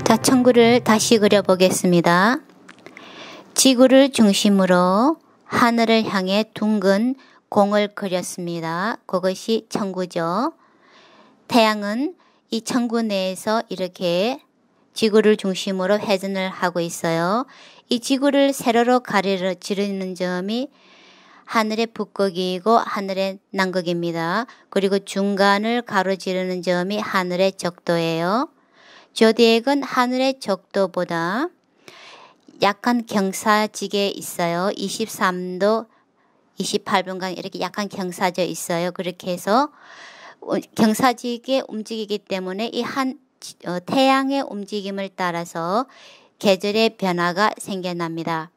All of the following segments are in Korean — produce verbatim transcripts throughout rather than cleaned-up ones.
자, 천구를 다시 그려보겠습니다. 지구를 중심으로 하늘을 향해 둥근 공을 그렸습니다. 그것이 천구죠. 태양은 이 천구 내에서 이렇게 지구를 중심으로 회전을 하고 있어요. 이 지구를 세로로 가르쳐 지르는 점이 하늘의 북극이고 하늘의 남극입니다. 그리고 중간을 가로지르는 점이 하늘의 적도예요. 조디액은 하늘의 적도보다 약간 경사지게 있어요. 이십삼 도, 이십팔 분간 이렇게 약간 경사져 있어요. 그렇게 해서 경사지게 움직이기 때문에 이 한 어, 태양의 움직임을 따라서 계절의 변화가 생겨납니다.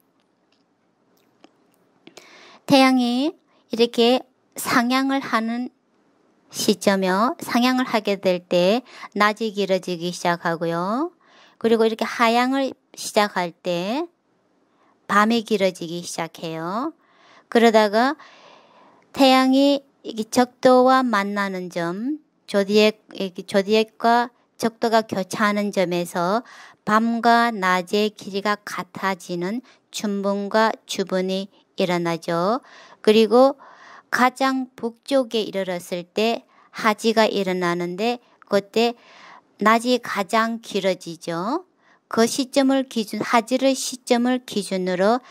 태양이 이렇게 상향을 하는 시점이요. 상향을 하게 될 때 낮이 길어지기 시작하고요. 그리고 이렇게 하향을 시작할 때 밤이 길어지기 시작해요. 그러다가 태양이 적도와 만나는 점, 조디액, 조디액과 적도가 교차하는 점에서 밤과 낮의 길이가 같아지는 춘분과 주분이 일어나죠. 그리고 가장 북쪽에 이르렀을 때 하지가 일어나는데 그때 낮이 가장 길어지죠. 그 시점을 기준, 하지를 시점을 기준으로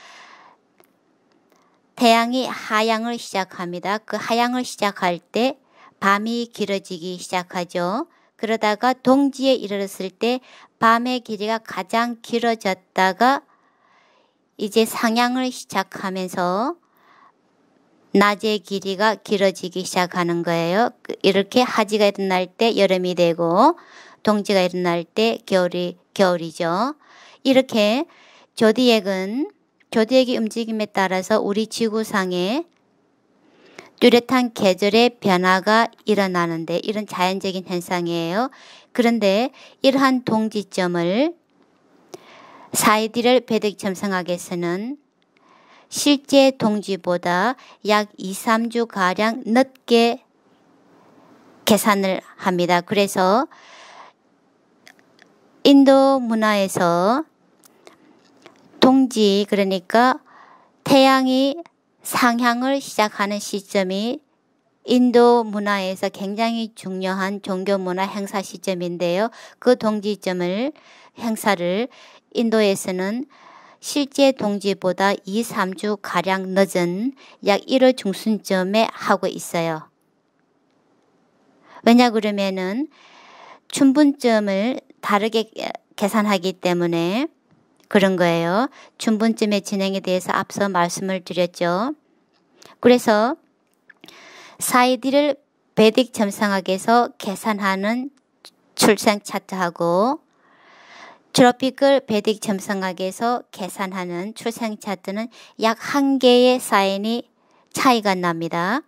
태양이 하향을 시작합니다. 그 하향을 시작할 때 밤이 길어지기 시작하죠. 그러다가 동지에 이르렀을 때 밤의 길이가 가장 길어졌다가 이제 상향을 시작하면서 낮의 길이가 길어지기 시작하는 거예요. 이렇게 하지가 일어날 때 여름이 되고 동지가 일어날 때 겨울이, 겨울이죠. 이렇게 조디액은 조디액의 움직임에 따라서 우리 지구상에 뚜렷한 계절의 변화가 일어나는데 이런 자연적인 현상이에요. 그런데 이러한 동지점을 사이디럴 베딕 점성학에서는 실제 동지보다 약 이, 삼 주가량 늦게 계산을 합니다. 그래서 인도 문화에서 동지, 그러니까 태양이 상향을 시작하는 시점이 인도 문화에서 굉장히 중요한 종교 문화 행사 시점인데요. 그 동지점을 행사를 인도에서는 실제 동지보다 이, 삼 주가량 늦은 약 일월 중순쯤에 하고 있어요. 왜냐 그러면은 춘분점을 다르게 계산하기 때문에 그런 거예요. 춘분점의 진행에 대해서 앞서 말씀을 드렸죠. 그래서 사이디를 베딕 점성학에서 계산하는 출생 차트하고 트로피컬 베딕 점성학에서 계산하는 출생 차트는 약 한 개의 사인이 차이가 납니다.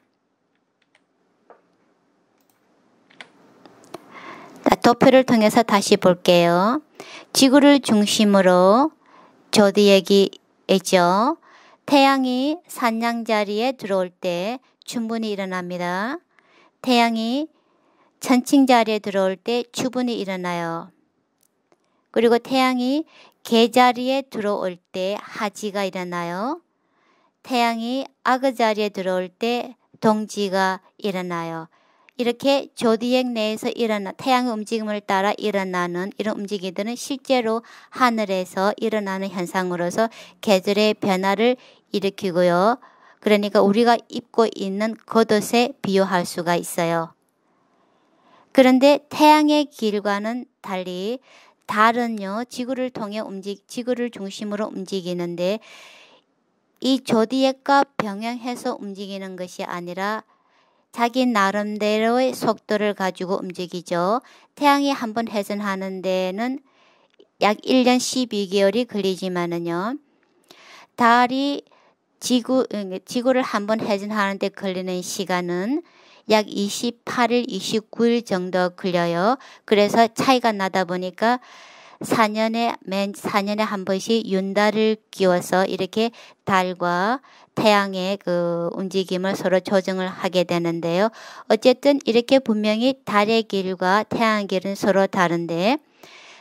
도표를 통해서 다시 볼게요. 지구를 중심으로 조디액이 있죠. 태양이 산양자리에 들어올 때 춘분이 일어납니다. 태양이 천칭자리에 들어올 때 추분이 일어나요. 그리고 태양이 개자리에 들어올 때 하지가 일어나요. 태양이 악어자리에 들어올 때 동지가 일어나요. 이렇게 조디액 내에서 일어나 태양의 움직임을 따라 일어나는 이런 움직임들은 실제로 하늘에서 일어나는 현상으로서 계절의 변화를 일으키고요. 그러니까 우리가 입고 있는 겉옷에 비유할 수가 있어요. 그런데 태양의 길과는 달리 달은요, 지구를 통해 움직, 지구를 중심으로 움직이는데 이 조디액과 병행해서 움직이는 것이 아니라 자기 나름대로의 속도를 가지고 움직이죠. 태양이 한번 회전하는 데는 약 일 년 십이 개월이 걸리지만은요, 달이 지구, 지구를 한번 회전하는 데 걸리는 시간은 약 이십팔 일, 이십구 일 정도 걸려요. 그래서 차이가 나다 보니까 사 년에, 맨 사 년에 한 번씩 윤달을 끼워서 이렇게 달과 태양의 그 움직임을 서로 조정을 하게 되는데요. 어쨌든 이렇게 분명히 달의 길과 태양의 길은 서로 다른데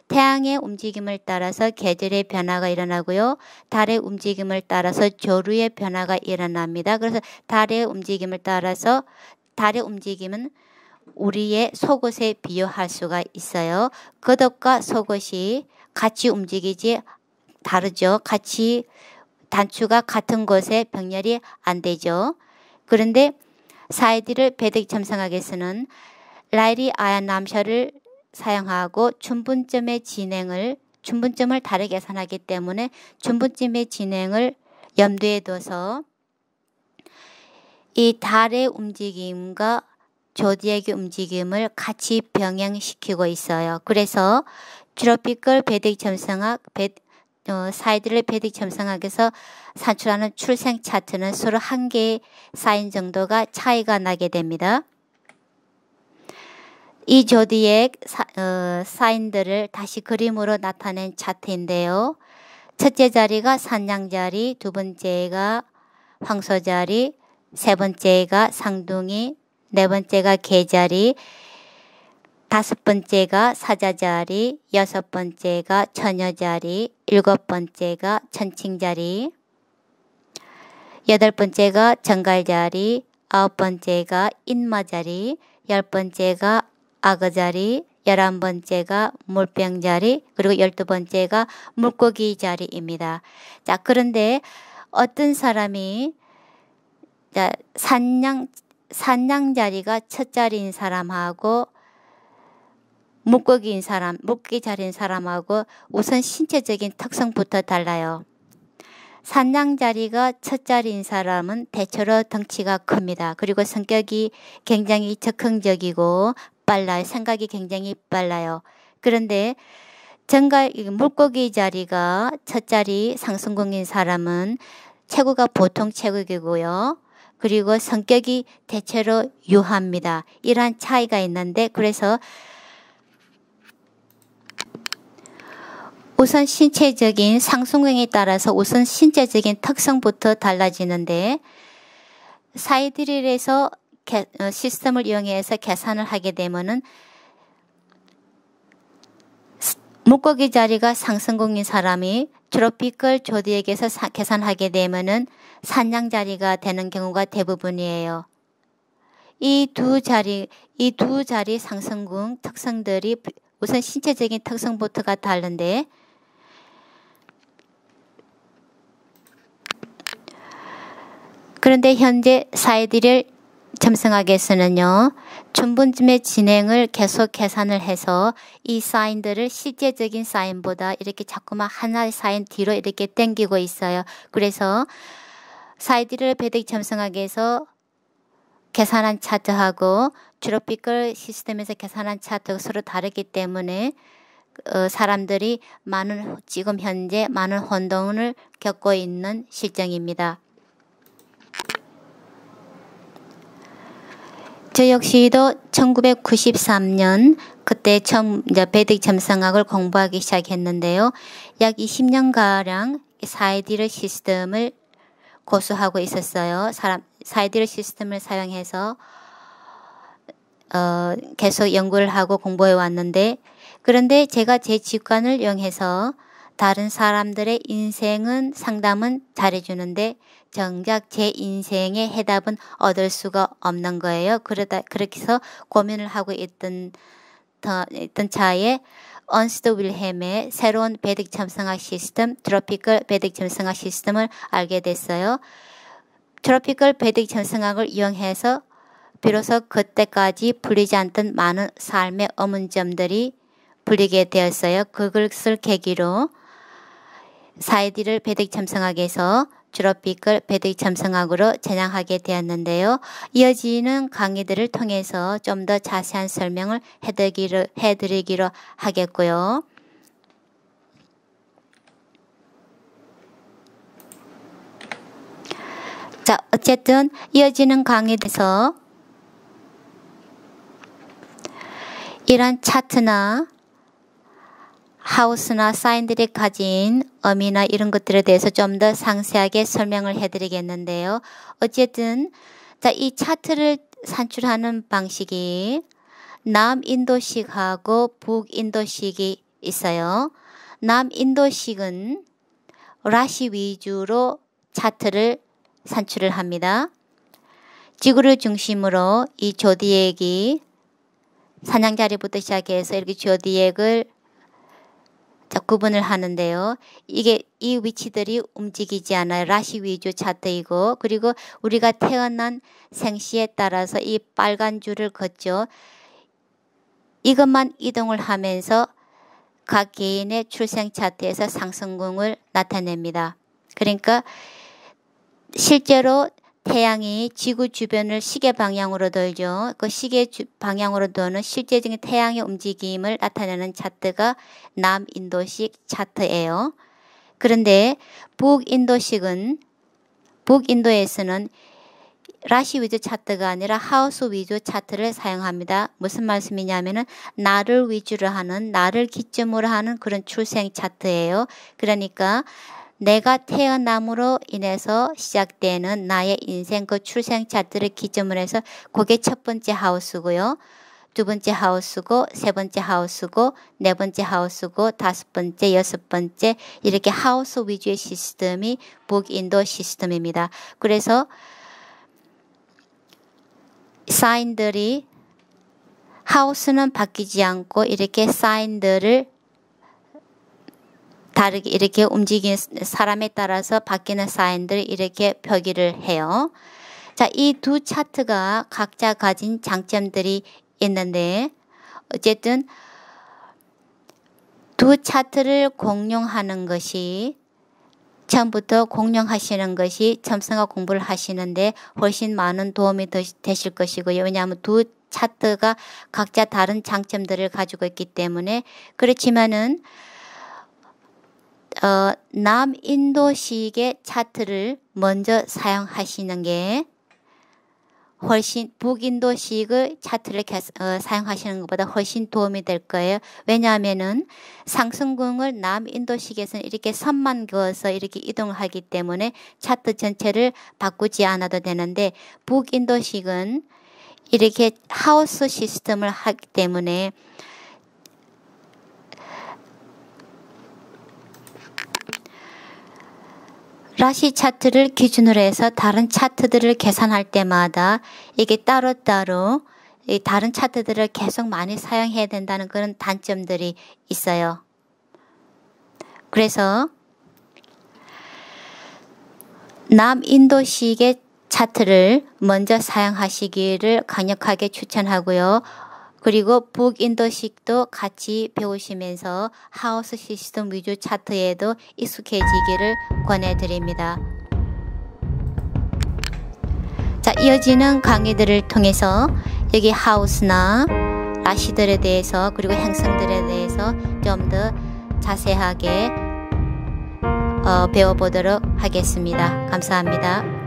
태양의 움직임을 따라서 계절의 변화가 일어나고요. 달의 움직임을 따라서 조류의 변화가 일어납니다. 그래서 달의 움직임을 따라서 달의 움직임은 우리의 속옷에 비유할 수가 있어요. 겉옷과 속옷이 같이 움직이지 다르죠. 같이 단추가 같은 곳에 병렬이 안 되죠. 그런데 사이디를 베딕 첨성학에서는 라일이 아얀 남샤를 사용하고 준분점의 진행을 준분점을 다르게 계산하기 때문에 준분점의 진행을 염두에 둬서 이 달의 움직임과 조디액의 움직임을 같이 병행시키고 있어요. 그래서 트로피컬 베딕 첨성학 어, 사이드를 베딕 첨성학에서 산출하는 출생 차트는 서로 한 개의 사인 정도가 차이가 나게 됩니다. 이 조디액 사, 어, 사인들을 다시 그림으로 나타낸 차트인데요. 첫째 자리가 산양자리, 두 번째가 황소자리, 세 번째가 상둥이, 네 번째가 개자리, 다섯 번째가 사자자리, 여섯 번째가 처녀자리, 일곱 번째가 천칭자리, 여덟 번째가 정갈자리, 아홉 번째가 인마자리, 열 번째가 악어자리, 열한 번째가 물병자리, 그리고 열두 번째가 물고기 자리입니다. 자, 그런데 어떤 사람이 자, 산양, 산양자리가 첫 자리인 사람하고 물고기인 사람, 물고기 자리인 사람하고 우선 신체적인 특성부터 달라요. 산양자리가 첫 자리인 사람은 대체로 덩치가 큽니다. 그리고 성격이 굉장히 적극적이고 빨라요. 생각이 굉장히 빨라요. 그런데 정갈 물고기 자리가 첫 자리 상승궁인 사람은 체구가 보통 체구이고요. 그리고 성격이 대체로 유합니다. 이러한 차이가 있는데 그래서 우선 신체적인 상승궁에 따라서 우선 신체적인 특성부터 달라지는데 사이드릴에서 시스템을 이용해서 계산을 하게 되면은 물고기 자리가 상승궁인 사람이 트로피컬 조디액에서 사, 계산하게 되면은 산양 자리가 되는 경우가 대부분이에요. 이 두 자리, 이 두 자리 상승궁 특성들이 우선 신체적인 특성부터가 다른데 그런데 현재 사이디를 첨성학에서는요. 준분점의 진행을 계속 계산을 해서 이 사인들을 실제적인 사인보다 이렇게 자꾸만 하나의 사인 뒤로 이렇게 당기고 있어요. 그래서 사이디를 베딕 첨성학에서 계산한 차트하고 트로피컬 시스템에서 계산한 차트가 서로 다르기 때문에 어, 사람들이 많은 지금 현재 많은 혼동을 겪고 있는 실정입니다. 저 역시도 천구백구십삼 년 그때 처음 이제 베딕 첨성학을 공부하기 시작했는데요. 약 이십 년가량 사이디르 시스템을 고수하고 있었어요. 사람, 사이디르 시스템을 사용해서 어, 계속 연구를 하고 공부해 왔는데 그런데 제가 제 직관을 이용해서 다른 사람들의 인생은 상담은 잘해주는데 정작 제 인생의 해답은 얻을 수가 없는 거예요. 그러다 그렇게 해서 고민을 하고 있던 더, 있던 차에 언스트 윌헬의 새로운 베딕 첨성학 시스템, 트로피컬 베딕 첨성학 시스템을 알게 됐어요. 트로피컬 베딕 첨성학을 이용해서 비로소 그때까지 풀리지 않던 많은 삶의 어문점들이 풀리게 되었어요. 그것을 계기로 사이디를 베딕 첨성학에서 트로피컬 베딕 첨성학으로 전향하게 되었는데요. 이어지는 강의들을 통해서 좀 더 자세한 설명을 해드리기로, 해드리기로 하겠고요. 자, 어쨌든 이어지는 강의에서 이런 차트나 하우스나 사인들이 가진 의미나 이런 것들에 대해서 좀 더 상세하게 설명을 해드리겠는데요. 어쨌든 자, 이 차트를 산출하는 방식이 남인도식하고 북인도식이 있어요. 남인도식은 라시 위주로 차트를 산출을 합니다. 지구를 중심으로 이 조디액이 사냥자리부터 시작해서 이렇게 조디액을 구분을 하는데요. 이게 이 위치들이 움직이지 않아요. 라시 위주 차트이고, 그리고 우리가 태어난 생시에 따라서 이 빨간 줄을 걷죠. 이것만 이동을 하면서 각 개인의 출생 차트에서 상승궁을 나타냅니다. 그러니까 실제로 태양이 지구 주변을 시계 방향으로 돌죠. 그 시계 주, 방향으로 도는 실제적인 태양의 움직임을 나타내는 차트가 남인도식 차트예요. 그런데 북인도식은 북인도에서는 라시 위주 차트가 아니라 하우스 위주 차트를 사용합니다. 무슨 말씀이냐면은 나를 위주로 하는, 나를 기점으로 하는 그런 출생 차트예요. 그러니까 내가 태어남으로 인해서 시작되는 나의 인생 그 출생 차트를 기점으로 해서 그게 첫 번째 하우스고요. 두 번째 하우스고, 세 번째 하우스고, 네 번째 하우스고, 다섯 번째, 여섯 번째 이렇게 하우스 위주의 시스템이 북인도 시스템입니다. 그래서 사인들이 하우스는 바뀌지 않고 이렇게 사인들을 다르게 이렇게 움직이는 사람에 따라서 바뀌는 사인들을 이렇게 표기를 해요. 자, 이 두 차트가 각자 가진 장점들이 있는데 어쨌든 두 차트를 공룡하는 것이 처음부터 공룡하시는 것이 점성학 공부를 하시는데 훨씬 많은 도움이 되실 것이고요. 왜냐하면 두 차트가 각자 다른 장점들을 가지고 있기 때문에. 그렇지만은 어, 남인도식의 차트를 먼저 사용하시는 게 훨씬 북인도식의 차트를 어, 사용하시는 것보다 훨씬 도움이 될 거예요. 왜냐하면은 상승궁을 남인도식에서는 이렇게 선만 그어서 이렇게 이동을 하기 때문에 차트 전체를 바꾸지 않아도 되는데 북인도식은 이렇게 하우스 시스템을 하기 때문에 라시 차트를 기준으로 해서 다른 차트들을 계산할 때마다 이게 따로따로 이 다른 차트들을 계속 많이 사용해야 된다는 그런 단점들이 있어요. 그래서 남인도식의 차트를 먼저 사용하시기를 강력하게 추천하고요. 그리고 북인도식도 같이 배우시면서 하우스 시스템 위주 차트에도 익숙해지기를 권해드립니다. 자, 이어지는 강의들을 통해서 여기 하우스나 라시들에 대해서 그리고 행성들에 대해서 좀 더 자세하게 어, 배워보도록 하겠습니다. 감사합니다.